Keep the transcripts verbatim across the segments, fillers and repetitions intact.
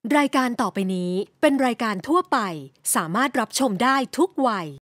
รายการต่อไปนี้เป็นรายการทั่วไปสามารถรับชมได้ทุกวัย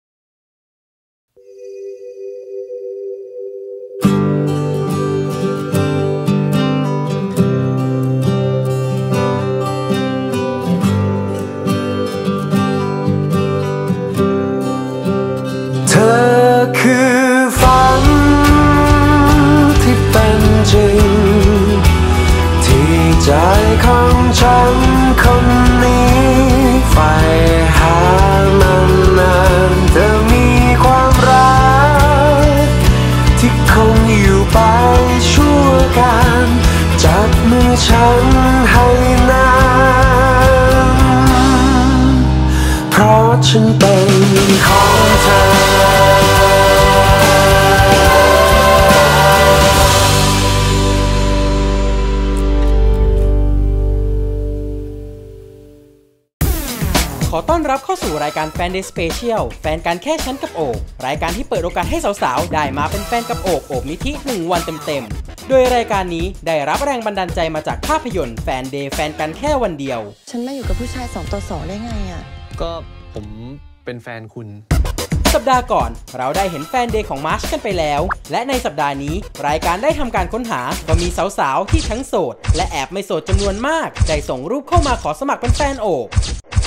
เธอคือฝันที่เป็นจริงที่ใจของฉันคนนี้ใฝ่หามานานเธอมีความรักที่คงอยู่ไปชั่วการจับมือฉันให้นานเพราะฉันเป็นของเธอขอต้อนรับเข้าสู่รายการ Fan Day Special แฟนกันแค่ฉันกับโอบรายการที่เปิดโอกาสให้สาวๆได้มาเป็นแฟนกับโอบโอบนิธิหนึ่งวันเต็มๆโดยรายการนี้ได้รับแรงบันดาลใจมาจากภาพยนตร์ Fan Day แฟนกันแค่วันเดียวฉันมาอยู่กับผู้ชายสองต่อสองได้ไงอ่ะก็ผมเป็นแฟนคุณสัปดาห์ก่อนเราได้เห็นแฟนเดย์ของมาร์ชกันไปแล้วและในสัปดาห์นี้รายการได้ทำการค้นหาก็มีสาวๆที่ทั้งโสดและแอบไม่โสดจำนวนมากได้ส่งรูปเข้ามาขอสมัครเป็นแฟนโอบ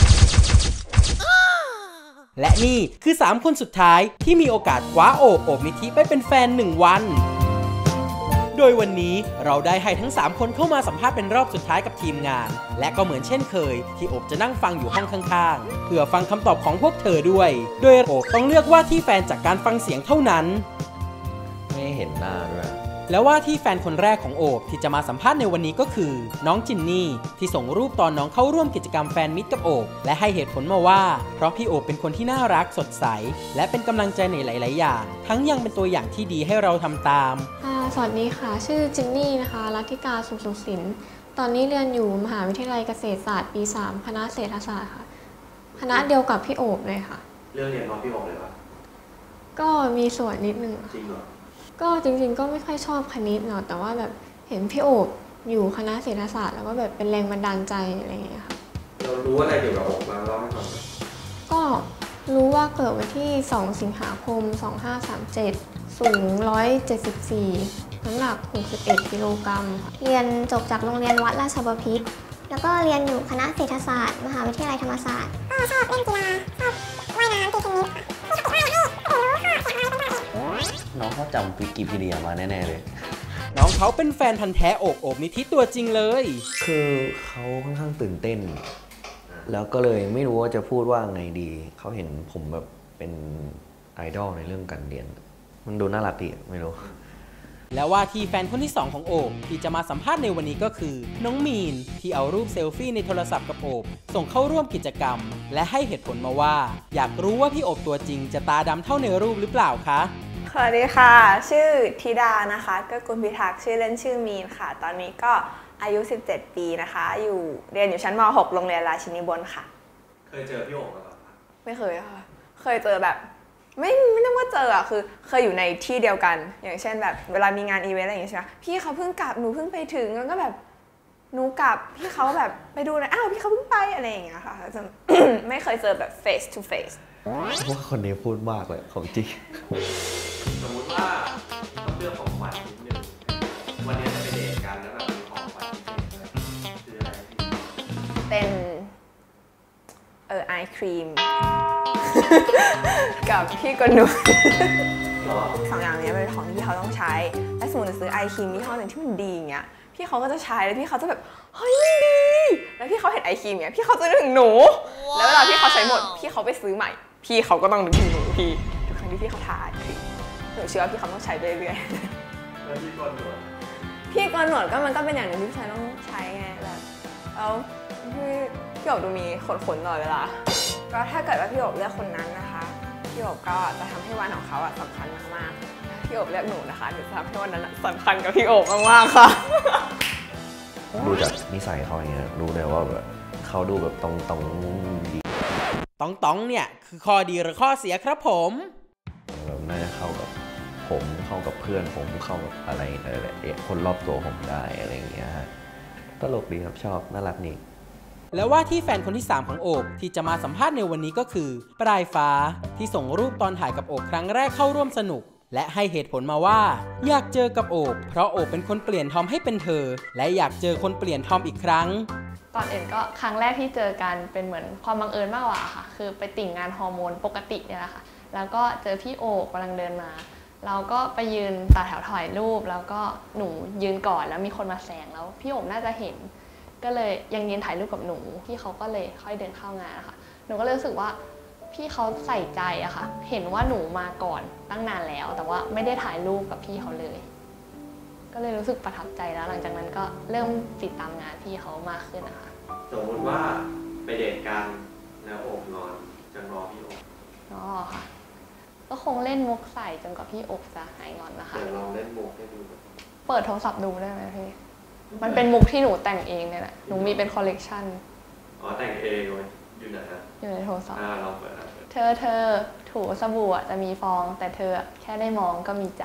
และนี่คือสามคนสุดท้ายที่มีโอกาสคว้าโอบโอบนิธิไปเป็นแฟนหนึ่งวันโดยวันนี้เราได้ให้ทั้งสามคนเข้ามาสัมภาษณ์เป็นรอบสุดท้ายกับทีมงานและก็เหมือนเช่นเคยที่โอบจะนั่งฟังอยู่ห้องข้างๆเพื่อฟังคำตอบของพวกเธอด้วยโดยโอบต้องเลือกว่าที่แฟนจากการฟังเสียงเท่านั้นไม่เห็นหน้าด้วยแล้วว่าที่แฟนคนแรกของโอบที่จะมาสัมภาษณ์ในวันนี้ก็คือน้องจินนี่ที่ส่งรูปตอนน้องเข้าร่วมกิจกรรมแฟนมิตรกับโอบและให้เหตุผลมาว่าเพราะพี่โอบเป็นคนที่น่ารักสดใสและเป็นกำลังใจในหลายๆอย่างทั้งยังเป็นตัวอย่างที่ดีให้เราทำตามสวัสดีค่ะชื่อจินนี่นะคะรัติกาสุขสุขศิลป์ตอนนี้เรียนอยู่มหาวิทยาลัยเกษตรศาสตร์ปีสามคณะเศรษฐศาสตร์ค่ะคณะเดียวกับพี่โอบเลยค่ะเรื่องเรียนน้องพี่โอบเลยปะก็มีส่วนนิดนึงจริงเหรอก็จริงๆก็ไม่ค่อยชอบคณิตเนาะแต่ว่าแบบเห็นพี่โอบอยู่คณะเศรษฐศาสตร์แล้วก็แบบเป็นแรงบันดาลใจอะไรอย่างเงี้ยค่ะเรารู้อะไรเกี่ยวกับโอบมาเล่าให้ฟังก็รู้ว่าเกิดวันที่สองสิงหาคมสองพันห้าร้อยสามสิบเจ็ดสูงหนึ่งร้อยเจ็ดสิบสี่น้ำหนักหกสิบเอ็ดกิโลกรัมเรียนจบจากโรงเรียนวัดราชบพิตรแล้วก็เรียนอยู่คณะเศรษฐศาสตร์มหาวิทยาลัยธรรมศาสตร์ก็ชอบเล่นกีฬาชอบว่ายน้ำตีเทนนิสน้องเขาจำวิกิพีเดียมาแน่ๆเลยน้องเขาเป็นแฟนพันธุ์แท้โอบโอบนิธิตัวจริงเลยคือเขาค่อนข้างตื่นเต้นแล้วก็เลยไม่รู้ว่าจะพูดว่าไงดีเขาเห็นผมแบบเป็นไอดอลในเรื่องการเรียนมันดูน่ารักดีไม่รู้แล้วว่าที่แฟนคนที่สองของโอบที่จะมาสัมภาษณ์ในวันนี้ก็คือน้องมีนที่เอารูปเซลฟี่ในโทรศัพท์กับโอบส่งเข้าร่วมกิจกรรมและให้เหตุผลมาว่าอยากรู้ว่าพี่โอบตัวจริงจะตาดำเท่าในรูปหรือเปล่าคะสวัสดีค่ะชื่อธิดานะคะก็กุลพิทักษ์ชื่อเล่นชื่อมีนค่ะตอนนี้ก็อายุสิบเจ็ดปีนะคะอยู่เรียนอยู่ชั้นม หก โรงเรียนราชินีบนค่ะเคยเจอพี่โอบมาก่อนปะไม่เคยค่ะเคยเจอแบบไม่ไม่ต้องว่าเจออ่ะคือเคยอยู่ในที่เดียวกันอย่างเช่นแบบเวลามีงานอีเวนต์อะไรอย่างเงี้ยใช่ไหมพี่เขาเพิ่งกลับหนูเพิ่งไปถึงแล้วก็แบบหนูกลับพี่เขาแบบไปดูเลยอ้าวพี่เขาเพิ่งไปอะไรอย่างเงี้ยค่ะจะ ไม่เคยเจอแบบ face to face ว่าคนนี้พูดมากเลยของจริงสมมติว่าต้องเลือกของขวัญนิดนึงวันนี้จะไปเดทกันแล้วแบบมีของขวัญพิเศษเลยคืออะไรเป็นเออไอครีมกับพี่กนวลสองอย่างนี้เป็นของที่เขาต้องใช้และสมมติจะซื้อไอครีมยี่ห้อหนึ่งที่มันดีอย่างเงี้ยพี่เขาก็จะใช้แล้วพี่เขาจะแบบเฮ้ยมันดีแล้วพี่เขาเห็นไอครีมเนี้ยพี่เขาจะนึกถึงหนูแล้วเวลาพี่เขาใช้หมดพี่เขาไปซื้อใหม่พี่เขาก็ต้องนึกถึงหนูพี่ทุกครั้งที่พี่เขาทาไอครีมหนูเชื่อว่าพี่เขาต้องใช้เรื่อยๆแล้วพี่กนหนวดพี่กนหนวดก็มันก็เป็นอย่างหนึ่งที่ผู้ชายต้องใช้ไงแบบแล้วพี่พี่โอบดูมีขนๆหน่อยเวลาก็ถ้าเกิดว่าพี่โอบเลือกคนนั้นนะคะพี่โอบก็จะทำให้วันของเขาสำคัญมากๆพี่โอบเลือกหนูนะคะเดี๋ยวจะทำให้วันนั้นสำคัญกับพี่โอบมากๆค่ะดูจากนิสัยเขาอย่างเงี้ยรู้เลยว่าแบบเขาดูแบบตรงตรงดีตองตองเนี่ยคือข้อดีหรือข้อเสียครับผมแบบน่าจะเข้ากับผมเข้ากับเพื่อนผมเข้ากับอะไรอะไรคนรอบตัวผมได้อะไรอย่างเงี้ยฮะตลกดีครับชอบน่ารักนี่และว่าที่แฟนคนที่สามของโอบที่จะมาสัมภาษณ์ในวันนี้ก็คือปลายฟ้าที่ส่งรูปตอนถ่ายกับโอบครั้งแรกเข้าร่วมสนุกและให้เหตุผลมาว่าอยากเจอกับโอบเพราะโอบเป็นคนเปลี่ยนทอมให้เป็นเธอและอยากเจอคนเปลี่ยนทอมอีกครั้งก่อนอื่นก็ครั้งแรกที่เจอกันเป็นเหมือนความบังเอิญมากกว่าค่ะคือไปติ่งงานฮอร์โมนปกติเนี่ยแหละค่ะแล้วก็เจอพี่โอบกำลังเดินมาเราก็ไปยืนต่อแถวถ่ายรูปแล้วก็หนูยืนก่อนแล้วมีคนมาแซงแล้วพี่โอบน่าจะเห็นก็เลยยังยืนถ่ายรูปกับหนูพี่เขาก็เลยค่อยเดินเข้างานนะคะหนูก็เลยรู้สึกว่าพี่เขาใส่ใจอะค่ะเห็นว่าหนูมาก่อนตั้งนานแล้วแต่ว่าไม่ได้ถ่ายรูปกับพี่เขาเลยก็เลยรู้สึกประทับใจแล้วหลังจากนั้นก็เริ่มติดตามงานพี่เขามากขึ้นนะคะสมมติว่าไปเดทกันแล้วโอบงอนจะงอพี่โอบอ๋อค่ะก็คงเล่นมุกใส่จนกว่าพี่โอบจะหายงอนนะคะเดี๋ยวลองเล่นมุกให้ดูเปิดโทรศัพท์ดูได้ไหมพี่มันเป็นมุกที่หนูแต่งเองเนี่ยแหละหนูมีเป็นคอลเลกชันอ๋อแต่งเองเลยอยู่ไหนฮะอยู่ในโทรศัพท์อ่าลองเปิดเธอเธอถูสบู่จะมีฟองแต่เธอแค่ได้มองก็มีใจ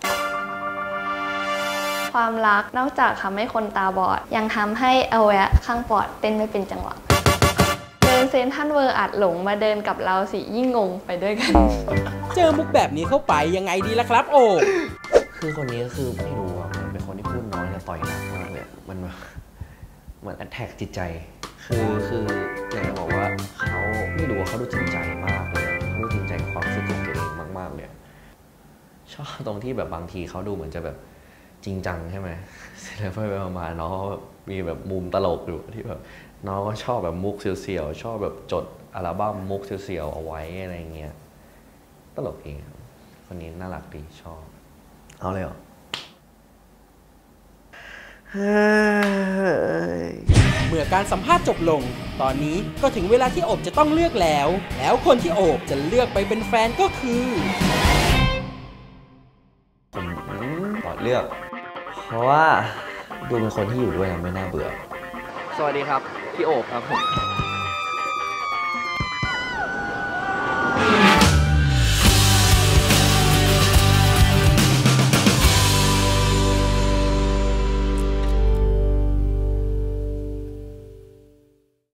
ความรักนอกจากทำให้คนตาบอดยังทำให้อวัยวะข้างปอดเต้นไม่เป็นจังหวะเดินเซนทันเวอร์อัดหลงมาเดินกับเราสิยิ่งงงไปด้วยกันเจอมุกแบบนี้เข้าไปยังไงดีล่ะครับโอ้คือคนนี้ก็คือไม่รู้อ่ะมันเป็นคนที่พูดน้อยแต่ต่อยหนักมากเลยมันเหมือนแอทแทกจิตใจคือคืออยากจะบอกว่าเขาไม่รู้ว่าเขาดูจริงใจมากเลยเขาดูจริงใจกับความรู้สึกของตัวเองมากๆเลยชอบตรงที่แบบบางทีเขาดูเหมือนจะแบบจริงจังใช่ไหมเสร็จแล้วไปๆมาๆน้องมีแบบมุมตลกอยู่ที่แบบน้องก็ชอบแบบมุกเสียวๆชอบแบบจดอัลบั้มมุกเสียวๆเอาไว้อะไรเงี้ยตลกเองคนนี้น่ารักดีชอบเอาเลยเหรอเมื่อการสัมภาษณ์จบลงตอนนี้ก็ถึงเวลาที่โอบจะต้องเลือกแล้วแล้วคนที่โอบจะเลือกไปเป็นแฟนก็คือผมขอเลือกเพราะว่าดูเป็นคนที่อยู่ด้วยไม่น่าเบื่อสวัสดีครับพี่โอบครับผม